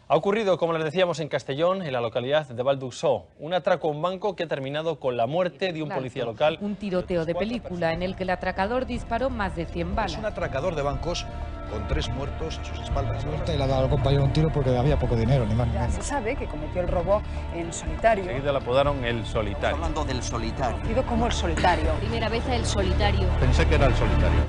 Ha ocurrido, como les decíamos, en Castellón, en la localidad de Val d'Uixó, un atraco a un banco que ha terminado con la muerte de un policía local. Un tiroteo de película en el que el atracador disparó más de 100 balas. Es un atracador de bancos con 3 muertos a sus espaldas. Y le ha dado al compañero un tiro porque había poco dinero, ni más ni menos. Se sabe que cometió el robo en solitario. Enseguida le apodaron el Solitario. Estamos hablando del Solitario. Conocido como el solitario. Primera vez el Solitario. Pensé que era el Solitario.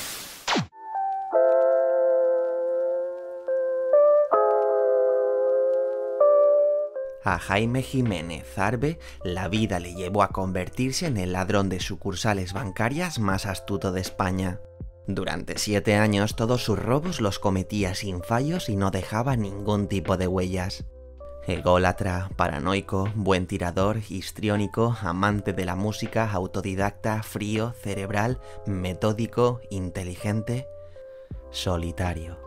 A Jaime Jiménez Arbe, la vida le llevó a convertirse en el ladrón de sucursales bancarias más astuto de España. Durante 7 años todos sus robos los cometía sin fallos y no dejaba ningún tipo de huellas. Ególatra, paranoico, buen tirador, histriónico, amante de la música, autodidacta, frío, cerebral, metódico, inteligente, solitario.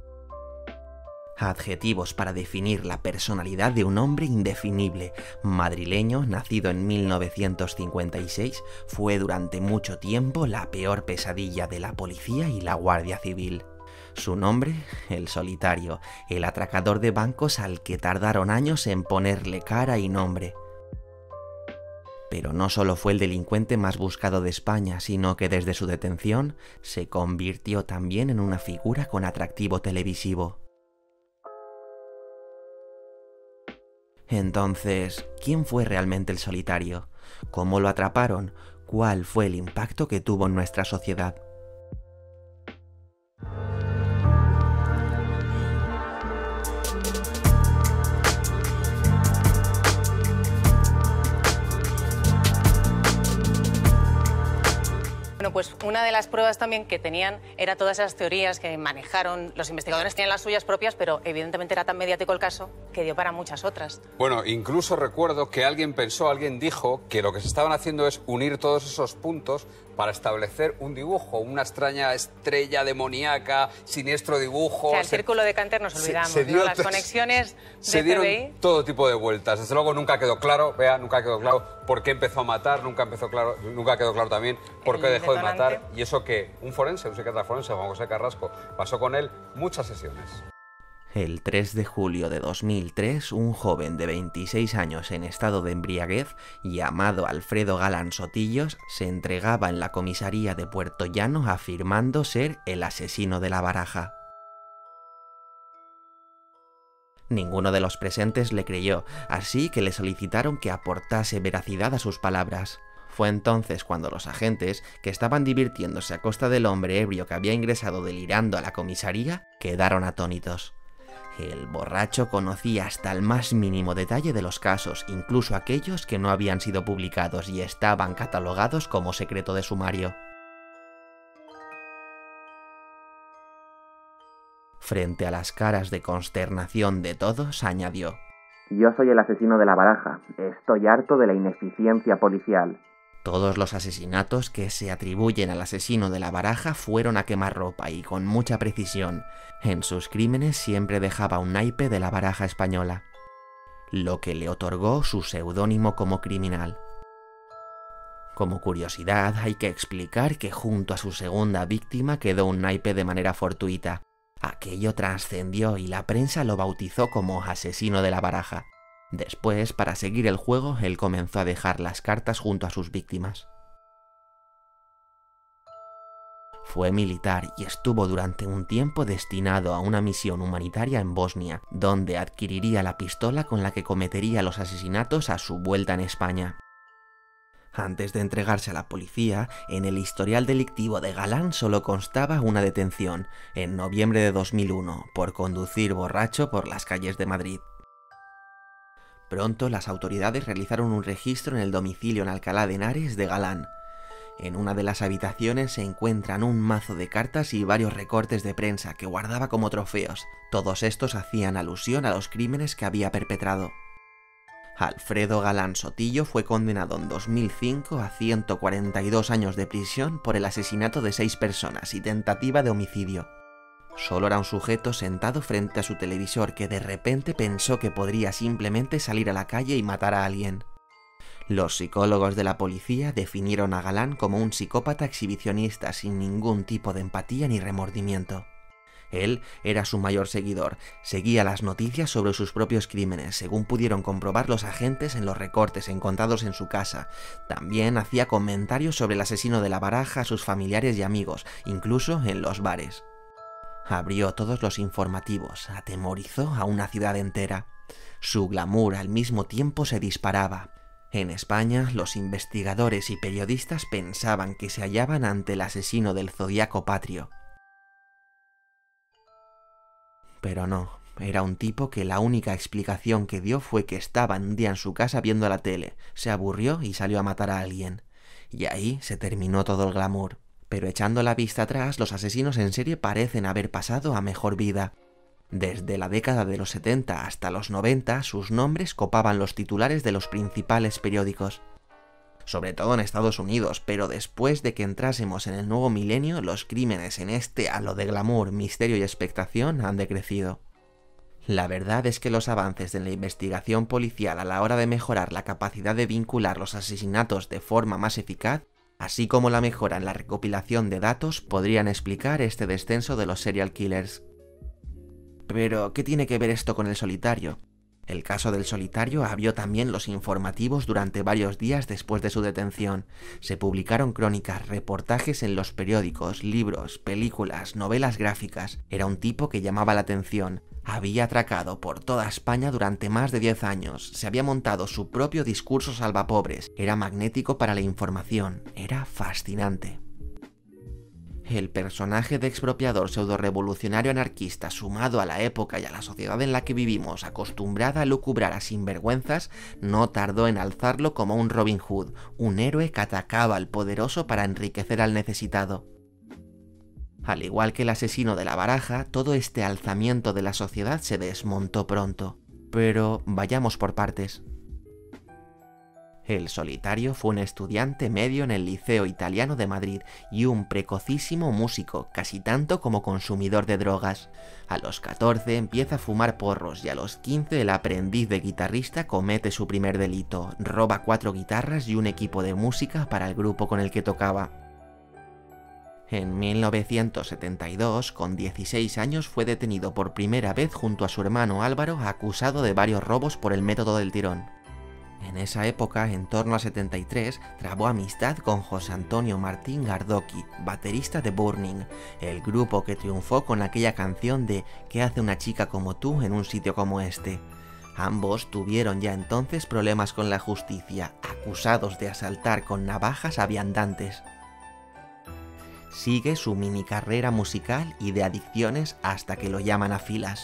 Adjetivos para definir la personalidad de un hombre indefinible. Madrileño, nacido en 1956, fue durante mucho tiempo la peor pesadilla de la policía y la Guardia Civil. Su nombre, el Solitario, el atracador de bancos al que tardaron años en ponerle cara y nombre. Pero no solo fue el delincuente más buscado de España, sino que desde su detención se convirtió también en una figura con atractivo televisivo. Entonces, ¿quién fue realmente el Solitario? ¿Cómo lo atraparon? ¿Cuál fue el impacto que tuvo en nuestra sociedad? Bueno, pues una de las pruebas también que tenían era todas esas teorías que manejaron. Los investigadores tenían las suyas propias, pero evidentemente era tan mediático el caso que dio para muchas otras. Bueno, incluso recuerdo que alguien dijo que lo que se estaban haciendo es unir todos esos puntos para establecer un dibujo, una extraña estrella demoníaca, siniestro dibujo. O sea, el círculo de Canter nos olvidamos, ¿no? Las conexiones de se dieron FBI. todo tipo de vueltas. Desde luego nunca quedó claro, nunca quedó claro por qué empezó a matar, nunca quedó claro también por qué dejó de matar. Y eso que un psiquiatra forense, Juan José Carrasco, pasó con él muchas sesiones. El 3 de julio de 2003, un joven de 26 años en estado de embriaguez, llamado Alfredo Galán Sotillos, se entregaba en la comisaría de Puerto Llano afirmando ser el asesino de la Baraja. Ninguno de los presentes le creyó, así que le solicitaron que aportase veracidad a sus palabras. Fue entonces cuando los agentes, que estaban divirtiéndose a costa del hombre ebrio que había ingresado delirando a la comisaría, quedaron atónitos. El borracho conocía hasta el más mínimo detalle de los casos, incluso aquellos que no habían sido publicados y estaban catalogados como secreto de sumario. Frente a las caras de consternación de todos, añadió: «Yo soy el asesino de la Baraja. Estoy harto de la ineficiencia policial». Todos los asesinatos que se atribuyen al asesino de la Baraja fueron a quemarropa y con mucha precisión. En sus crímenes siempre dejaba un naipe de la Baraja española, lo que le otorgó su seudónimo como criminal. Como curiosidad, hay que explicar que junto a su segunda víctima quedó un naipe de manera fortuita. Aquello trascendió y la prensa lo bautizó como asesino de la Baraja. Después, para seguir el juego, él comenzó a dejar las cartas junto a sus víctimas. Fue militar y estuvo durante un tiempo destinado a una misión humanitaria en Bosnia, donde adquiriría la pistola con la que cometería los asesinatos a su vuelta en España. Antes de entregarse a la policía, en el historial delictivo de Galán solo constaba una detención, en noviembre de 2001, por conducir borracho por las calles de Madrid. Pronto las autoridades realizaron un registro en el domicilio en Alcalá de Henares de Galán. En una de las habitaciones se encuentran un mazo de cartas y varios recortes de prensa que guardaba como trofeos. Todos estos hacían alusión a los crímenes que había perpetrado. Alfredo Galán Sotillo fue condenado en 2005 a 142 años de prisión por el asesinato de 6 personas y tentativa de homicidio. Solo era un sujeto sentado frente a su televisor que de repente pensó que podría simplemente salir a la calle y matar a alguien. Los psicólogos de la policía definieron a Galán como un psicópata exhibicionista sin ningún tipo de empatía ni remordimiento. Él era su mayor seguidor, seguía las noticias sobre sus propios crímenes, según pudieron comprobar los agentes en los recortes encontrados en su casa. También hacía comentarios sobre el asesino de la Baraja a sus familiares y amigos, incluso en los bares. Abrió todos los informativos, atemorizó a una ciudad entera. Su glamour al mismo tiempo se disparaba. En España, los investigadores y periodistas pensaban que se hallaban ante el asesino del Zodíaco patrio. Pero no, era un tipo que la única explicación que dio fue que estaba un día en su casa viendo la tele, se aburrió y salió a matar a alguien. Y ahí se terminó todo el glamour. Pero echando la vista atrás, los asesinos en serie parecen haber pasado a mejor vida. Desde la década de los 70 hasta los 90, sus nombres copaban los titulares de los principales periódicos. Sobre todo en Estados Unidos, pero después de que entrásemos en el nuevo milenio, los crímenes en este halo de glamour, misterio y expectación han decrecido. La verdad es que los avances en la investigación policial a la hora de mejorar la capacidad de vincular los asesinatos de forma más eficaz, así como la mejora en la recopilación de datos, podrían explicar este descenso de los serial killers. Pero, ¿qué tiene que ver esto con el solitario? El caso del solitario abrió también los informativos durante varios días después de su detención. Se publicaron crónicas, reportajes en los periódicos, libros, películas, novelas gráficas. Era un tipo que llamaba la atención. Había atracado por toda España durante más de 10 años. Se había montado su propio discurso salvapobres. Era magnético para la información. Era fascinante. El personaje de expropiador pseudo-revolucionario anarquista, sumado a la época y a la sociedad en la que vivimos, acostumbrada a lucubrar a sinvergüenzas, no tardó en alzarlo como un Robin Hood, un héroe que atacaba al poderoso para enriquecer al necesitado. Al igual que el asesino de la Baraja, todo este alzamiento de la sociedad se desmontó pronto. Pero vayamos por partes. El solitario fue un estudiante medio en el Liceo Italiano de Madrid y un precocísimo músico, casi tanto como consumidor de drogas. A los 14 empieza a fumar porros y a los 15 el aprendiz de guitarrista comete su primer delito, roba 4 guitarras y un equipo de música para el grupo con el que tocaba. En 1972, con 16 años, fue detenido por primera vez junto a su hermano Álvaro, acusado de varios robos por el método del tirón. En esa época, en torno a 73, trabó amistad con José Antonio Martín Gardoqui, baterista de Burning, el grupo que triunfó con aquella canción de ¿Qué hace una chica como tú en un sitio como este? Ambos tuvieron ya entonces problemas con la justicia, acusados de asaltar con navajas a viandantes. Sigue su mini carrera musical y de adicciones hasta que lo llaman a filas.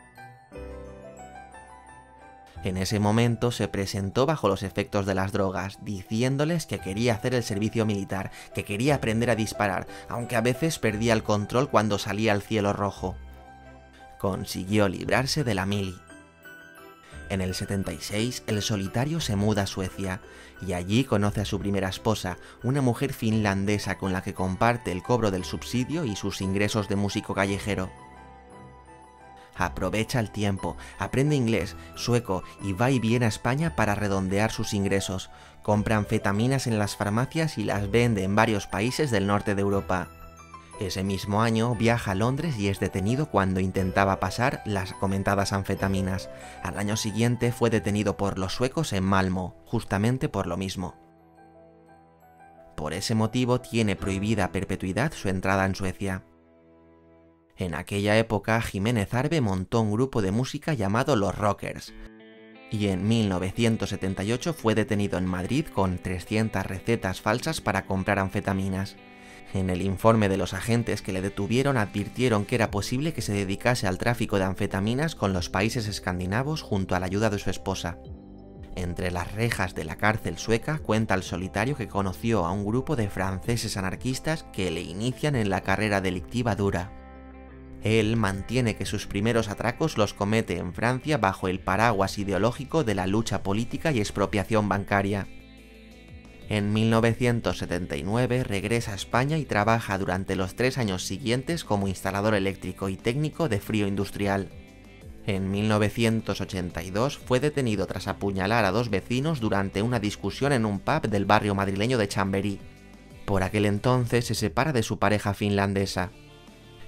En ese momento se presentó bajo los efectos de las drogas, diciéndoles que quería hacer el servicio militar, que quería aprender a disparar, aunque a veces perdía el control cuando salía al cielo rojo. Consiguió librarse de la mili. En el 76, el solitario se muda a Suecia, y allí conoce a su primera esposa, una mujer finlandesa con la que comparte el cobro del subsidio y sus ingresos de músico callejero. Aprovecha el tiempo, aprende inglés, sueco y va y viene a España para redondear sus ingresos. Compra anfetaminas en las farmacias y las vende en varios países del norte de Europa. Ese mismo año viaja a Londres y es detenido cuando intentaba pasar las comentadas anfetaminas. Al año siguiente fue detenido por los suecos en Malmö, justamente por lo mismo. Por ese motivo tiene prohibida a perpetuidad su entrada en Suecia. En aquella época, Jiménez Arbe montó un grupo de música llamado Los Rockers, y en 1978 fue detenido en Madrid con 300 recetas falsas para comprar anfetaminas. En el informe de los agentes que le detuvieron advirtieron que era posible que se dedicase al tráfico de anfetaminas con los países escandinavos junto a la ayuda de su esposa. Entre las rejas de la cárcel sueca cuenta el solitario que conoció a un grupo de franceses anarquistas que le inician en la carrera delictiva dura. Él mantiene que sus primeros atracos los comete en Francia bajo el paraguas ideológico de la lucha política y expropiación bancaria. En 1979 regresa a España y trabaja durante los 3 años siguientes como instalador eléctrico y técnico de frío industrial. En 1982 fue detenido tras apuñalar a 2 vecinos durante una discusión en un pub del barrio madrileño de Chamberí. Por aquel entonces se separa de su pareja finlandesa.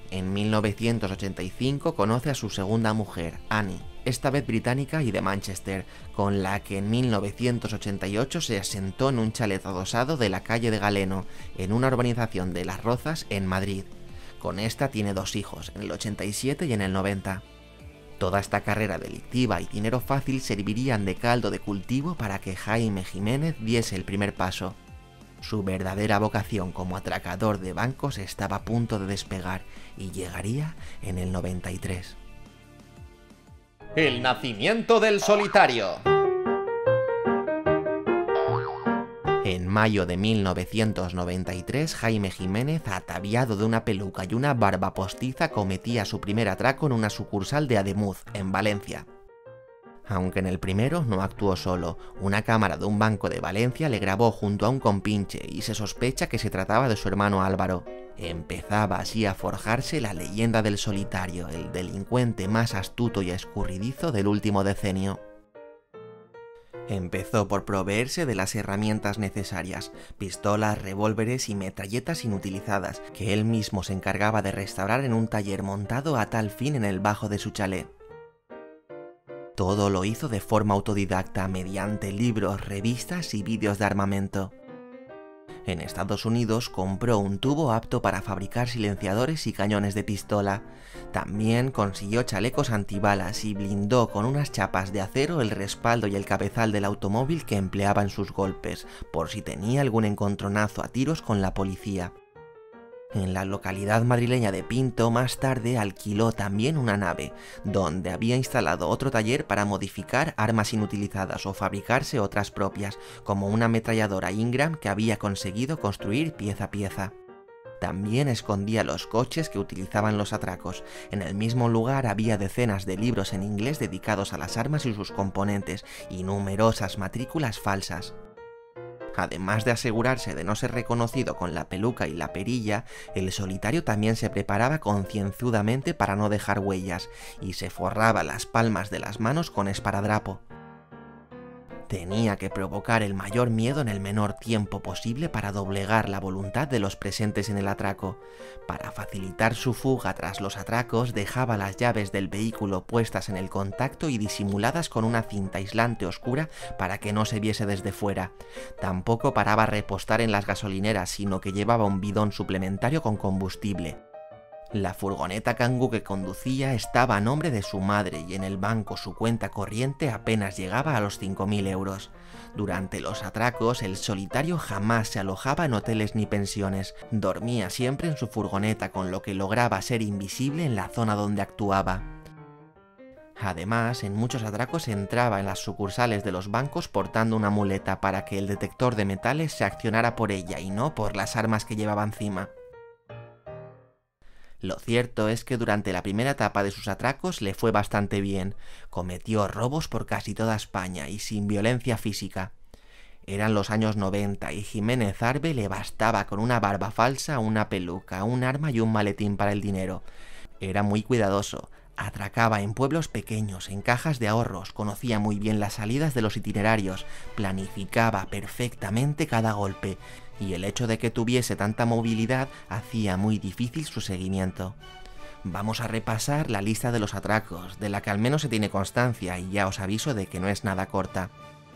En 1985 conoce a su segunda mujer, Annie, esta vez británica y de Manchester, con la que en 1988 se asentó en un chalet adosado de la calle de Galeno, en una urbanización de Las Rozas, en Madrid. Con esta tiene 2 hijos, en el 87 y en el 90. Toda esta carrera delictiva y dinero fácil servirían de caldo de cultivo para que Jaime Jiménez diese el primer paso. Su verdadera vocación como atracador de bancos estaba a punto de despegar y llegaría en el 93. El nacimiento del solitario. En mayo de 1993, Jaime Jiménez, ataviado de una peluca y una barba postiza, cometía su primer atraco en una sucursal de Ademuz, en Valencia. Aunque en el primero no actuó solo, una cámara de un banco de Valencia le grabó junto a un compinche y se sospecha que se trataba de su hermano Álvaro. Empezaba así a forjarse la leyenda del solitario, el delincuente más astuto y escurridizo del último decenio. Empezó por proveerse de las herramientas necesarias, pistolas, revólveres y metralletas inutilizadas, que él mismo se encargaba de restaurar en un taller montado a tal fin en el bajo de su chalet. Todo lo hizo de forma autodidacta, mediante libros, revistas y vídeos de armamento. En Estados Unidos compró un tubo apto para fabricar silenciadores y cañones de pistola. También consiguió chalecos antibalas y blindó con unas chapas de acero el respaldo y el cabezal del automóvil que empleaba en sus golpes, por si tenía algún encontronazo a tiros con la policía. En la localidad madrileña de Pinto, más tarde alquiló también una nave, donde había instalado otro taller para modificar armas inutilizadas o fabricarse otras propias, como una ametralladora Ingram que había conseguido construir pieza a pieza. También escondía los coches que utilizaban los atracos. En el mismo lugar había decenas de libros en inglés dedicados a las armas y sus componentes, y numerosas matrículas falsas. Además de asegurarse de no ser reconocido con la peluca y la perilla, el solitario también se preparaba concienzudamente para no dejar huellas, y se forraba las palmas de las manos con esparadrapo. Tenía que provocar el mayor miedo en el menor tiempo posible para doblegar la voluntad de los presentes en el atraco. Para facilitar su fuga tras los atracos, dejaba las llaves del vehículo puestas en el contacto y disimuladas con una cinta aislante oscura para que no se viese desde fuera. Tampoco paraba a repostar en las gasolineras, sino que llevaba un bidón suplementario con combustible. La furgoneta Kangoo que conducía estaba a nombre de su madre y en el banco su cuenta corriente apenas llegaba a los 5.000 euros. Durante los atracos, el solitario jamás se alojaba en hoteles ni pensiones. Dormía siempre en su furgoneta, con lo que lograba ser invisible en la zona donde actuaba. Además, en muchos atracos entraba en las sucursales de los bancos portando una muleta para que el detector de metales se accionara por ella y no por las armas que llevaba encima. Lo cierto es que durante la primera etapa de sus atracos le fue bastante bien. Cometió robos por casi toda España y sin violencia física. Eran los años 90 y Jiménez Arbe le bastaba con una barba falsa, una peluca, un arma y un maletín para el dinero. Era muy cuidadoso. Atracaba en pueblos pequeños, en cajas de ahorros, conocía muy bien las salidas de los itinerarios, planificaba perfectamente cada golpe, y el hecho de que tuviese tanta movilidad hacía muy difícil su seguimiento. Vamos a repasar la lista de los atracos, de la que al menos se tiene constancia, y ya os aviso de que no es nada corta.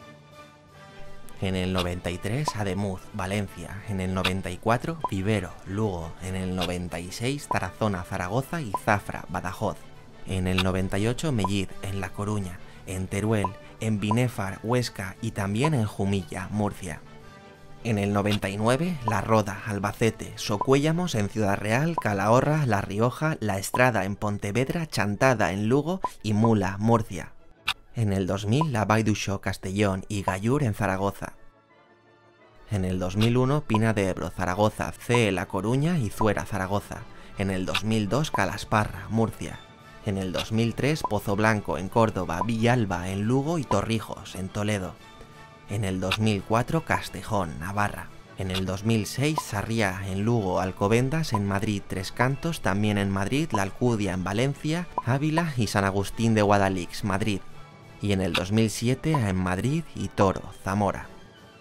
En el 93, Ademuz, Valencia. En el 94, Vivero, Lugo. En el 96, Tarazona, Zaragoza y Zafra, Badajoz. En el 98, Mellid, en La Coruña. En Teruel, en Binéfar, Huesca y también en Jumilla, Murcia. En el 99, La Roda, Albacete, Socuéllamos en Ciudad Real, Calahorra, La Rioja, La Estrada en Pontevedra, Chantada en Lugo y Mula, Murcia. En el 2000, La Vall d'Uixó, Castellón y Gallur en Zaragoza. En el 2001, Pina de Ebro, Zaragoza, CE La Coruña y Zuera, Zaragoza. En el 2002, Calasparra, Murcia. En el 2003, Pozo Blanco en Córdoba, Villalba en Lugo y Torrijos en Toledo. En el 2004, Castejón, Navarra. En el 2006, Sarriá en Lugo, Alcobendas en Madrid, Tres Cantos, también en Madrid, La Alcudia en Valencia, Ávila y San Agustín de Guadalix, Madrid. Y en el 2007 en Madrid y Toro, Zamora.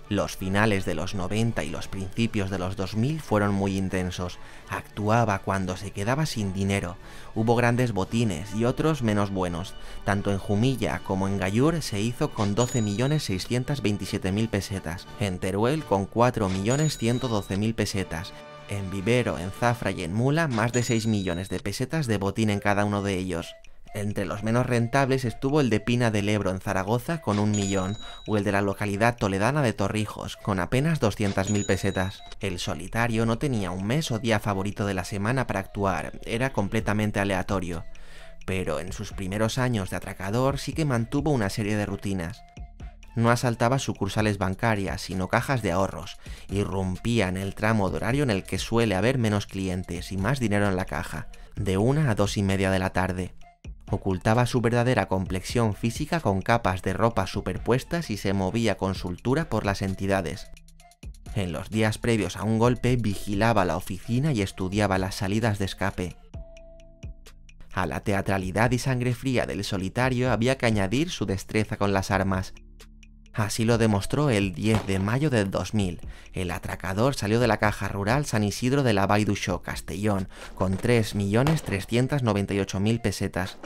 Los finales de los 90 y los principios de los 2000 fueron muy intensos. Actuaba cuando se quedaba sin dinero. Hubo grandes botines y otros menos buenos. Tanto en Jumilla como en Gallur se hizo con 12.627.000 pesetas. En Teruel con 4.112.000 pesetas. En Vivero, en Zafra y en Mula más de 6 millones de pesetas de botín en cada uno de ellos. Entre los menos rentables estuvo el de Pina del Ebro en Zaragoza con 1 millón, o el de la localidad toledana de Torrijos con apenas 200.000 pesetas. El Solitario no tenía un mes o día favorito de la semana para actuar, era completamente aleatorio. Pero en sus primeros años de atracador sí que mantuvo una serie de rutinas. No asaltaba sucursales bancarias, sino cajas de ahorros. Irrumpía en el tramo de horario en el que suele haber menos clientes y más dinero en la caja, de 1 a 2:30 de la tarde. Ocultaba su verdadera complexión física con capas de ropa superpuestas y se movía con soltura por las entidades. En los días previos a un golpe vigilaba la oficina y estudiaba las salidas de escape. A la teatralidad y sangre fría del Solitario había que añadir su destreza con las armas. Así lo demostró el 10 de mayo del 2000. El atracador salió de la caja rural San Isidro de la Vall d'Uixó, Castellón, con 3.398.000 pesetas.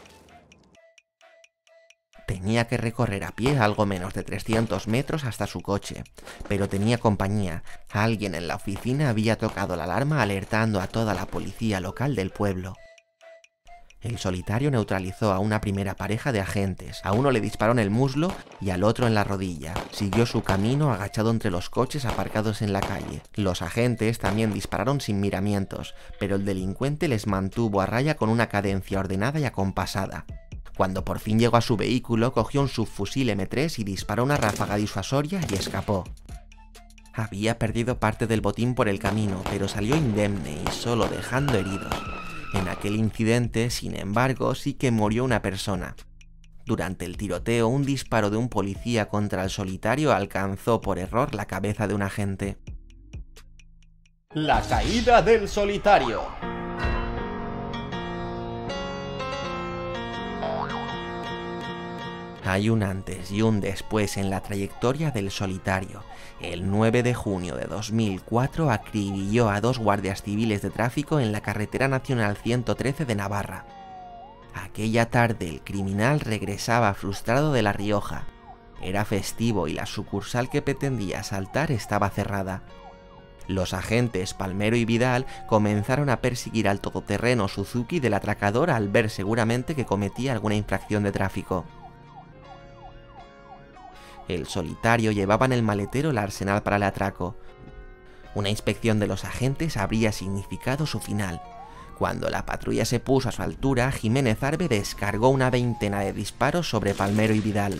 Tenía que recorrer a pie algo menos de 300 metros hasta su coche, pero tenía compañía. Alguien en la oficina había tocado la alarma alertando a toda la policía local del pueblo. El Solitario neutralizó a una primera pareja de agentes, a uno le disparó en el muslo y al otro en la rodilla. Siguió su camino agachado entre los coches aparcados en la calle. Los agentes también dispararon sin miramientos, pero el delincuente les mantuvo a raya con una cadencia ordenada y acompasada. Cuando por fin llegó a su vehículo, cogió un subfusil M3 y disparó una ráfaga disuasoria y escapó. Había perdido parte del botín por el camino, pero salió indemne y solo dejando heridos. En aquel incidente, sin embargo, sí que murió una persona. Durante el tiroteo, un disparo de un policía contra el Solitario alcanzó por error la cabeza de un agente. La caída del Solitario. Hay un antes y un después en la trayectoria del Solitario. El 9 de junio de 2004 acribilló a 2 guardias civiles de tráfico en la carretera nacional 113 de Navarra. Aquella tarde el criminal regresaba frustrado de La Rioja. Era festivo y la sucursal que pretendía asaltar estaba cerrada. Los agentes Palmero y Vidal comenzaron a perseguir al todoterreno Suzuki del atracador al ver seguramente que cometía alguna infracción de tráfico. El Solitario llevaba en el maletero el arsenal para el atraco. Una inspección de los agentes habría significado su final. Cuando la patrulla se puso a su altura, Jiménez Arbe descargó una veintena de disparos sobre Palmero y Vidal.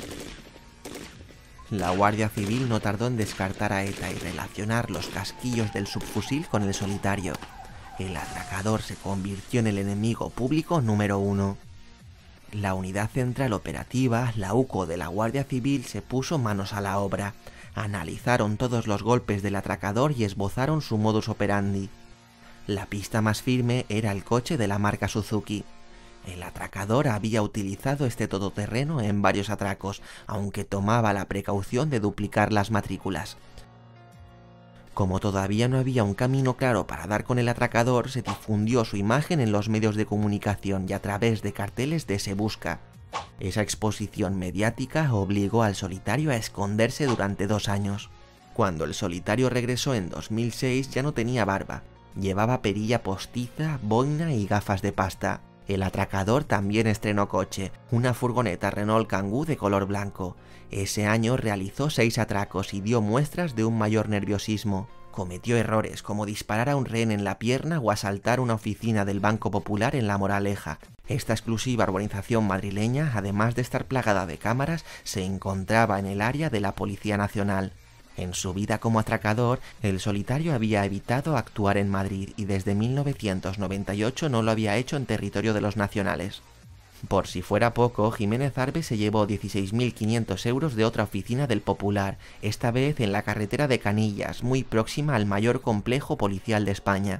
La Guardia Civil no tardó en descartar a ETA y relacionar los casquillos del subfusil con el Solitario. El atracador se convirtió en el enemigo público número 1. La Unidad Central Operativa, la UCO de la Guardia Civil, se puso manos a la obra. Analizaron todos los golpes del atracador y esbozaron su modus operandi. La pista más firme era el coche de la marca Suzuki. El atracador había utilizado este todoterreno en varios atracos, aunque tomaba la precaución de duplicar las matrículas. Como todavía no había un camino claro para dar con el atracador, se difundió su imagen en los medios de comunicación y a través de carteles de Se Busca. Esa exposición mediática obligó al Solitario a esconderse durante 2 años. Cuando el Solitario regresó en 2006 ya no tenía barba, llevaba perilla postiza, boina y gafas de pasta. El atracador también estrenó coche, una furgoneta Renault Kangoo de color blanco. Ese año realizó 6 atracos y dio muestras de un mayor nerviosismo. Cometió errores como disparar a un rehén en la pierna o asaltar una oficina del Banco Popular en La Moraleja. Esta exclusiva urbanización madrileña, además de estar plagada de cámaras, se encontraba en el área de la Policía Nacional. En su vida como atracador, el Solitario había evitado actuar en Madrid y desde 1998 no lo había hecho en territorio de los nacionales. Por si fuera poco, Jiménez Arbe se llevó 16.500 euros de otra oficina del Popular, esta vez en la carretera de Canillas, muy próxima al mayor complejo policial de España.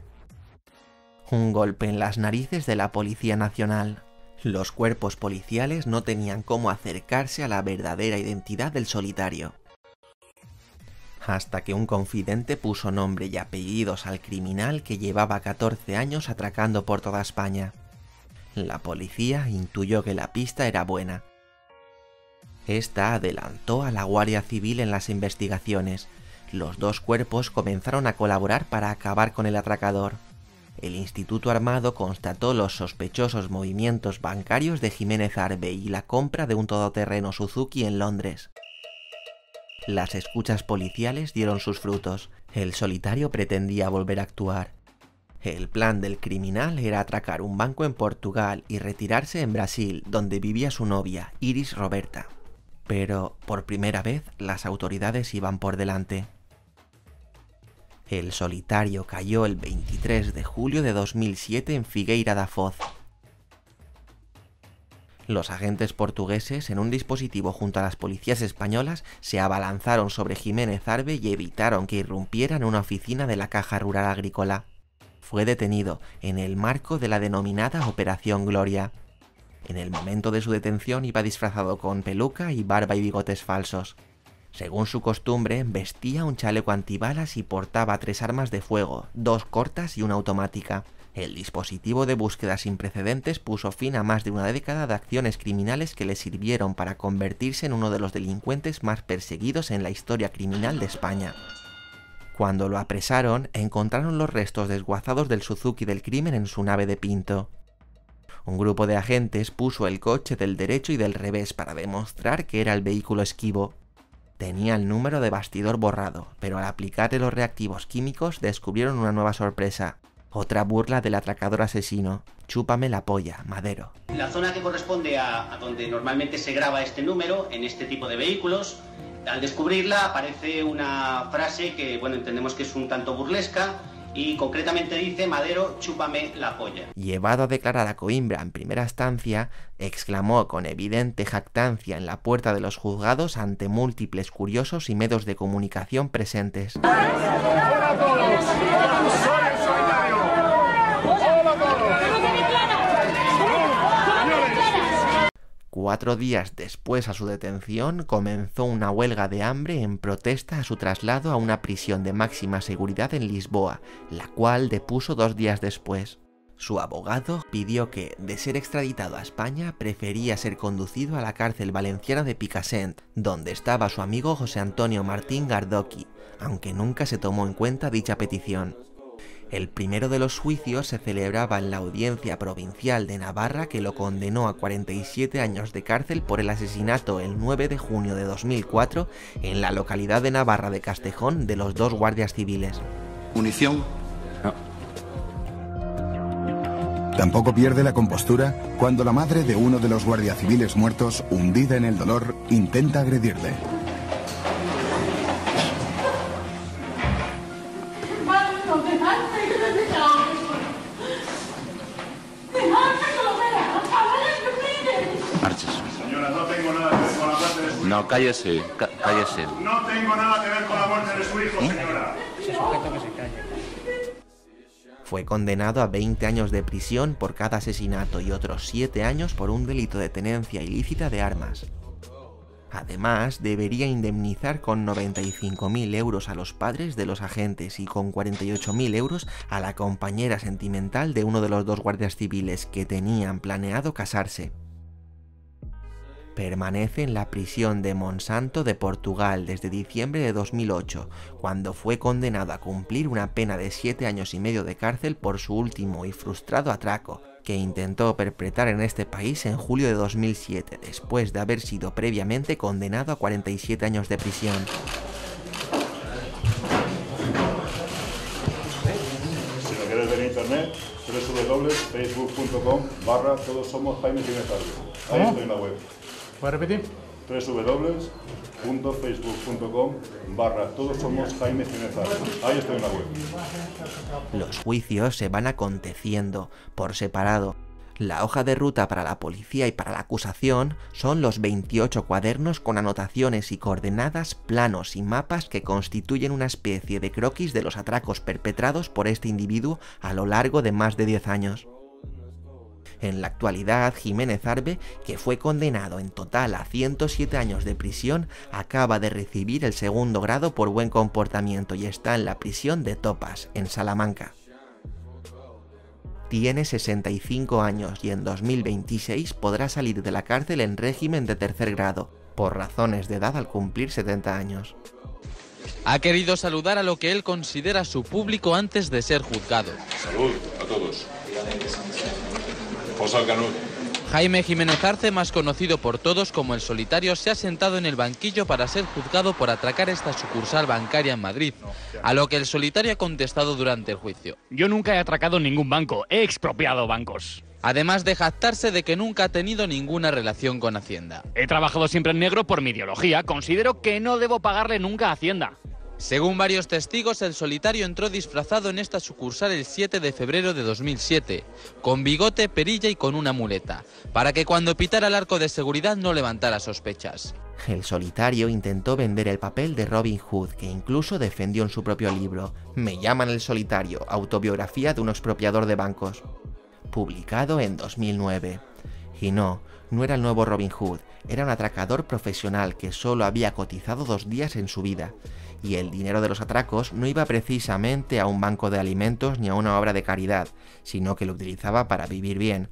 Un golpe en las narices de la Policía Nacional. Los cuerpos policiales no tenían cómo acercarse a la verdadera identidad del Solitario. hasta que un confidente puso nombre y apellidos al criminal que llevaba 14 años atracando por toda España. La policía intuyó que la pista era buena. Esta adelantó a la Guardia Civil en las investigaciones. Los dos cuerpos comenzaron a colaborar para acabar con el atracador. El Instituto Armado constató los sospechosos movimientos bancarios de Jiménez Arbe y la compra de un todoterreno Suzuki en Londres. Las escuchas policiales dieron sus frutos. El solitario pretendía volver a actuar. El plan del criminal era atracar un banco en Portugal y retirarse en Brasil, donde vivía su novia, Iris Roberta. Pero, por primera vez, las autoridades iban por delante. El solitario cayó el 23 de julio de 2007 en Figueira da Foz. Los agentes portugueses, en un dispositivo junto a las policías españolas, se abalanzaron sobre Jiménez Arbe y evitaron que irrumpiera en una oficina de la Caja Rural Agrícola. Fue detenido en el marco de la denominada Operación Gloria. En el momento de su detención iba disfrazado con peluca y barba y bigotes falsos. Según su costumbre, vestía un chaleco antibalas y portaba 3 armas de fuego, 2 cortas y una automática. El dispositivo de búsqueda sin precedentes puso fin a más de una década de acciones criminales que le sirvieron para convertirse en uno de los delincuentes más perseguidos en la historia criminal de España. Cuando lo apresaron, encontraron los restos desguazados del Suzuki del crimen en su nave de Pinto. Un grupo de agentes puso el coche del derecho y del revés para demostrar que era el vehículo esquivo. Tenía el número de bastidor borrado, pero al aplicarle los reactivos químicos descubrieron una nueva sorpresa. Otra burla del atracador asesino. Chúpame la polla, Madero. La zona que corresponde a donde normalmente se graba este número en este tipo de vehículos, al descubrirla aparece una frase que, bueno, entendemos que es un tanto burlesca y concretamente dice: Madero, chúpame la polla. Llevado a declarar a Coimbra en primera instancia, exclamó con evidente jactancia en la puerta de los juzgados ante múltiples curiosos y medios de comunicación presentes. 4 días después a su detención, comenzó una huelga de hambre en protesta a su traslado a una prisión de máxima seguridad en Lisboa, la cual depuso 2 días después. Su abogado pidió que, de ser extraditado a España, prefería ser conducido a la cárcel valenciana de Picassent, donde estaba su amigo José Antonio Martín Gardoqui, aunque nunca se tomó en cuenta dicha petición. El primero de los juicios se celebraba en la Audiencia Provincial de Navarra, que lo condenó a 47 años de cárcel por el asesinato el 9 de junio de 2004 en la localidad de Navarra de Castejón de los 2 guardias civiles. ¿Munición? No. Tampoco pierde la compostura cuando la madre de uno de los guardias civiles muertos, hundida en el dolor, intenta agredirle. Marches. Señora, no tengo nada que ver con la muerte de su hijo. No, cállese, cállese. No tengo nada que ver con la muerte de su hijo, señora. Ese sujeto que se calle. Fue condenado a 20 años de prisión por cada asesinato y otros 7 años por un delito de tenencia ilícita de armas. Además, debería indemnizar con 95.000 euros a los padres de los agentes y con 48.000 euros a la compañera sentimental de uno de los 2 guardias civiles que tenían planeado casarse. Permanece en la prisión de Monsanto de Portugal desde diciembre de 2008, cuando fue condenado a cumplir una pena de 7 años y medio de cárcel por su último y frustrado atraco, que intentó perpetrar en este país en julio de 2007, después de haber sido previamente condenado a 47 años de prisión. Si lo quieres ver en internet, www.facebook.com/todos somos Jaime Jiménez Arbe. Ahí estoy en la web. ¿Puedes repetir? www.facebook.com/todos somos Jaime Jiménez Arbe. Ahí estoy en la web. Los juicios se van aconteciendo por separado. La hoja de ruta para la policía y para la acusación son los 28 cuadernos con anotaciones y coordenadas, planos y mapas que constituyen una especie de croquis de los atracos perpetrados por este individuo a lo largo de más de 10 años. En la actualidad, Jiménez Arbe, que fue condenado en total a 107 años de prisión, acaba de recibir el segundo grado por buen comportamiento y está en la prisión de Topas, en Salamanca. Tiene 65 años y en 2026 podrá salir de la cárcel en régimen de tercer grado, por razones de edad al cumplir 70 años. Ha querido saludar a lo que él considera su público antes de ser juzgado. Salud a todos. Posa al Canut. Jaime Jiménez Arce, más conocido por todos como El Solitario, se ha sentado en el banquillo para ser juzgado por atracar esta sucursal bancaria en Madrid, a lo que El Solitario ha contestado durante el juicio. Yo nunca he atracado ningún banco, he expropiado bancos. Además de jactarse de que nunca ha tenido ninguna relación con Hacienda. He trabajado siempre en negro por mi ideología, considero que no debo pagarle nunca a Hacienda. Según varios testigos, El Solitario entró disfrazado en esta sucursal el 7 de febrero de 2007, con bigote, perilla y con una muleta, para que cuando pitara el arco de seguridad no levantara sospechas. El Solitario intentó vender el papel de Robin Hood, que incluso defendió en su propio libro, Me llaman El Solitario, autobiografía de un expropiador de bancos, publicado en 2009. Y no era el nuevo Robin Hood, era un atracador profesional que solo había cotizado 2 días en su vida. Y el dinero de los atracos no iba precisamente a un banco de alimentos ni a una obra de caridad, sino que lo utilizaba para vivir bien.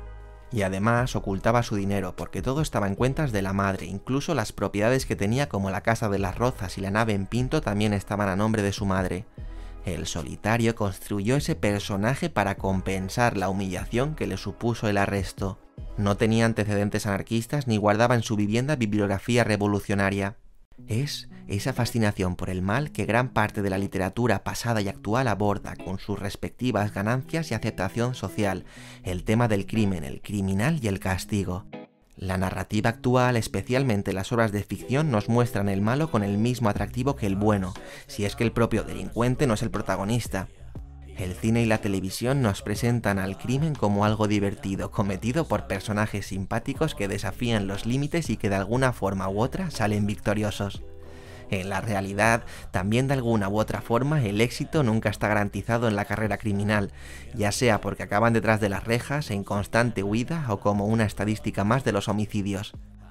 Y además ocultaba su dinero, porque todo estaba en cuentas de la madre, incluso las propiedades que tenía como la Casa de las Rozas y la nave en Pinto también estaban a nombre de su madre. El Solitario construyó ese personaje para compensar la humillación que le supuso el arresto. No tenía antecedentes anarquistas ni guardaba en su vivienda bibliografía revolucionaria. Es esa fascinación por el mal que gran parte de la literatura pasada y actual aborda con sus respectivas ganancias y aceptación social, el tema del crimen, el criminal y el castigo. La narrativa actual, especialmente las obras de ficción, nos muestran el malo con el mismo atractivo que el bueno, si es que el propio delincuente no es el protagonista. El cine y la televisión nos presentan al crimen como algo divertido, cometido por personajes simpáticos que desafían los límites y que de alguna forma u otra salen victoriosos. En la realidad, también de alguna u otra forma, el éxito nunca está garantizado en la carrera criminal, ya sea porque acaban detrás de las rejas, en constante huida o como una estadística más de los homicidios.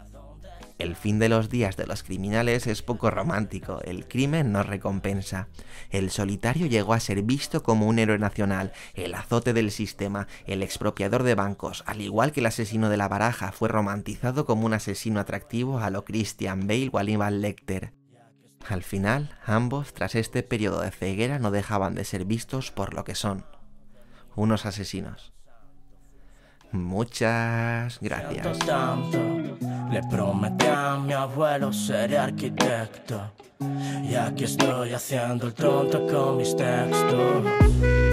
El fin de los días de los criminales es poco romántico, el crimen no recompensa. El Solitario llegó a ser visto como un héroe nacional, el azote del sistema, el expropiador de bancos, al igual que el asesino de la Baraja fue romantizado como un asesino atractivo a lo Christian Bale o Hannibal Lecter. Al final, ambos, tras este periodo de ceguera, no dejaban de ser vistos por lo que son, unos asesinos. Muchas gracias. Le prometí a mi abuelo ser arquitecto y aquí estoy haciendo el tonto con mis textos.